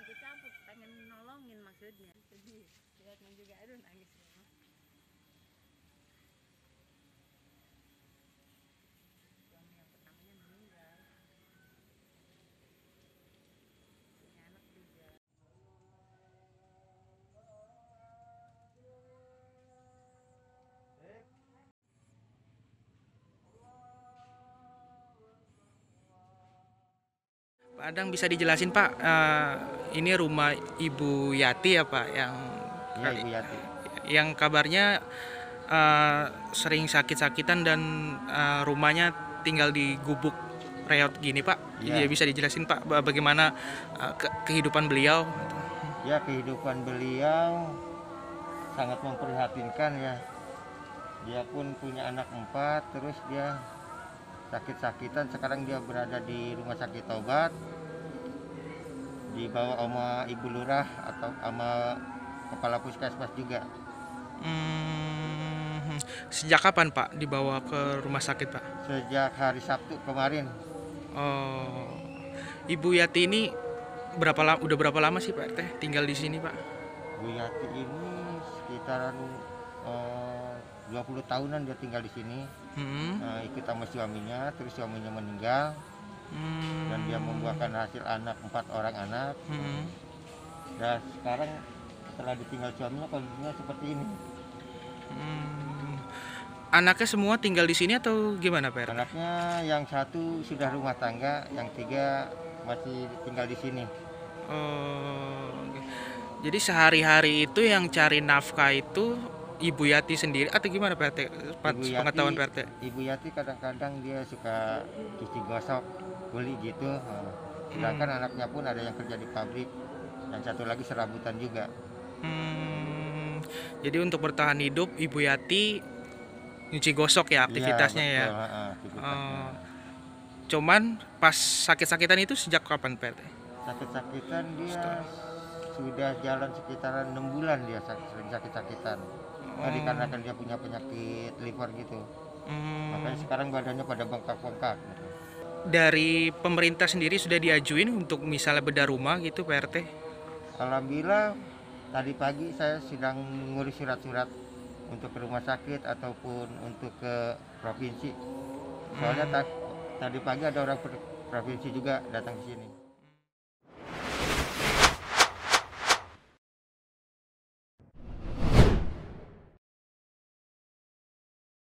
ikut campur, pengen nolongin maksudnya. Jadi lihatnya juga aduh nangis ya. Suami yang pertamanya meninggal, punya anak juga. Pak Adang, bisa dijelasin Pak, ini rumah Ibu Yati ya Pak, Iya, Ibu Yati. yang kabarnya sering sakit-sakitan dan rumahnya tinggal di gubuk reot gini Pak. Ya Iya, bisa dijelasin Pak bagaimana kehidupan beliau? ya kehidupan beliau sangat memprihatinkan ya. Dia pun punya anak 4, terus dia sakit-sakitan. Sekarang dia berada di rumah sakit Tobat, dibawa sama Ibu Lurah atau sama Kepala Puskesmas juga. Sejak kapan Pak dibawa ke rumah sakit Pak? Sejak hari Sabtu kemarin. Oh, Ibu Yati ini udah berapa lama sih Pak RT tinggal di sini Pak? Bu Yati ini sekitaran 20 tahunan dia tinggal di sini. Hmm. Ikut sama suaminya, terus suaminya meninggal dan dia membuahkan hasil anak 4 orang anak. Dan sekarang setelah ditinggal suaminya kondisinya seperti ini. Anaknya semua tinggal di sini atau gimana Pak RT? Anaknya yang 1 sudah rumah tangga, yang 3 masih tinggal di sini. Oh, oke. Jadi sehari-hari itu yang cari nafkah itu Ibu Yati sendiri atau gimana Pak RT? Pengetahuan Pak RT? Ibu Yati kadang-kadang dia suka cuci gosok, kuli gitu. Sedangkan anaknya pun ada yang kerja di pabrik, yang 1 lagi serabutan juga. Jadi untuk bertahan hidup Ibu Yati nyuci gosok ya aktivitasnya ya. Betul, aktivitasnya. Cuman pas sakit-sakitan itu sejak kapan Pak RT? Sakit-sakitan dia sudah jalan sekitaran 6 bulan dia sering sakit-sakitan. Dikarenakan dia punya penyakit liver gitu. Makanya sekarang badannya pada bengkak-bengkak gitu. Dari pemerintah sendiri sudah diajuin untuk misalnya bedah rumah gitu Pak RT? Alhamdulillah tadi pagi saya sedang ngurus surat-surat untuk ke rumah sakit ataupun untuk ke provinsi. Soalnya tadi pagi ada orang provinsi juga datang ke sini.